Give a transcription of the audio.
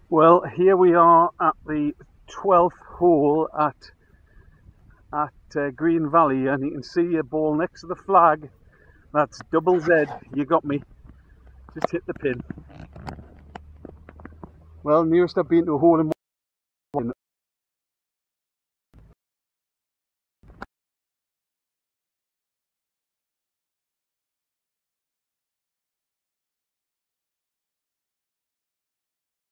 Well, here we are at the 12th hole at Green Valley, and you can see a ball next to the flag. That's double Z. You got me. Just hit the pin. Well, nearest I've been to a hole in